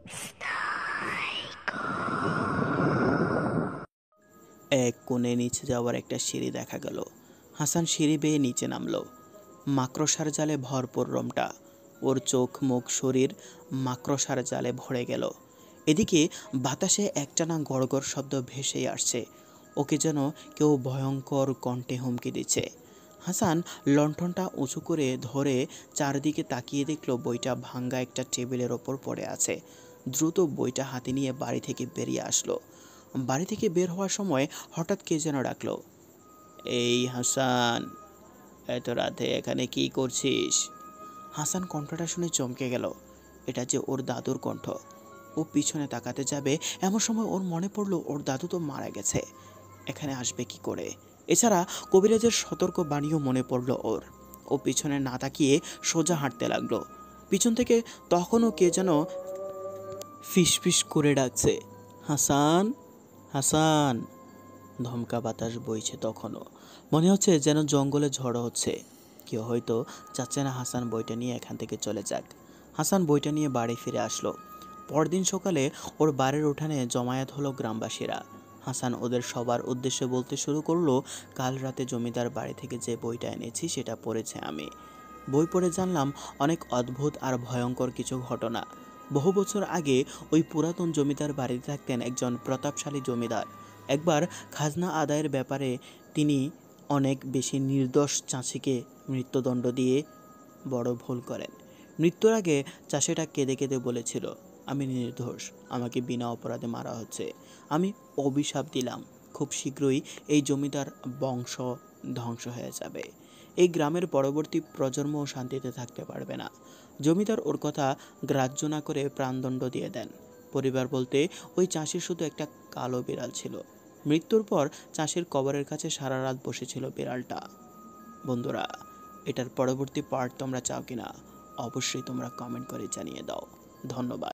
এক কোণে নিচে যাওয়ার একটা সিঁড়ি দেখা গেল। হাসান সিঁড়ি বেয়ে নিচে নামলো। মাকড়সার জালে ভরপুর রুমটা। ওর চোখ মুখ শরীর মাকড়সার জালে ভরে গেল। এদিকে বাতাসে একটানা গড়গড় শব্দ ভেসেই আসছে। ওকে যেন কেউ ভয়ঙ্কর কণ্ঠে হুমকি দিচ্ছে। হাসান লণ্ঠনটা উঁচু করে ধরে চারদিকে তাকিয়ে দেখলো বইটা ভাঙ্গা একটা টেবিলের ওপর পড়ে আছে। দ্রুত বইটা হাতে নিয়ে বাড়ি থেকে বেরিয়ে আসলো। বাড়ি থেকে বের হওয়ার সময় হঠাৎ কে যেন ডাকলো, এই হাসান, এত রাতে এখানে কি করছিস? হাসান কণ্ঠটা শুনে চমকে গেল। এটা যে ওর দাদুর কণ্ঠ। ও পিছনে তাকাতে যাবে এমন সময় ওর মনে পড়লো ওর দাদু তো মারা গেছে, এখানে আসবে কি করে? এছাড়া কবিরাজের সতর্ক বাণীও মনে পড়ল ওর। ও পিছনে না তাকিয়ে সোজা হাঁটতে লাগলো। পিছন থেকে তখনও কে যেন ফিসফিস করে ডাকছে, হাসান, হাসান। ধমকা বাতাস বইছে তখনও। মনে হচ্ছে যেন জঙ্গলে ঝড় হচ্ছে। কেউ হয়তো চাচ্ছে না হাসান বইটা নিয়ে এখান থেকে চলে যাক। হাসান বইটা নিয়ে বাড়ি ফিরে আসলো। পরদিন সকালে ওর বাড়ির উঠানে জমায়েত হলো গ্রামবাসীরা। হাসান ওদের সবার উদ্দেশ্যে বলতে শুরু করলো, কাল রাতে জমিদার বাড়ি থেকে যে বইটা এনেছি সেটা পড়েছে আমি। বই পড়ে জানলাম অনেক অদ্ভুত আর ভয়ঙ্কর কিছু ঘটনা। বহু বছর আগে ওই পুরাতন জমিদার বাড়িতে থাকতেন একজন প্রতাপশালী জমিদার। একবার খাজনা আদায়ের ব্যাপারে তিনি অনেক বেশি নির্দোষ চাষিকে মৃত্যুদণ্ড দিয়ে বড় ভুল করেন। মৃত্যুর আগে চাষিটা কেঁদে কেঁদে বলেছিল, আমি নির্দোষ, আমাকে বিনা অপরাধে মারা হচ্ছে। আমি অভিশাপ দিলাম, খুব শীঘ্রই এই জমিদার বংশ ধ্বংস হয়ে যাবে। এই গ্রামের পরবর্তী প্রজন্মও শান্তিতে থাকতে পারবে না। জমিদার ওর কথা গ্রাহ্য না করে প্রাণদণ্ড দিয়ে দেন। পরিবার বলতে ওই চাষির শুধু একটা কালো বিড়াল ছিল। মৃত্যুর পর চাষির কবরের কাছে সারা রাত বসেছিল বিড়ালটা। বন্ধুরা, এটার পরবর্তী পার্ট তোমরা চাও কিনা অবশ্যই তোমরা কমেন্ট করে জানিয়ে দাও। ধন্যবাদ।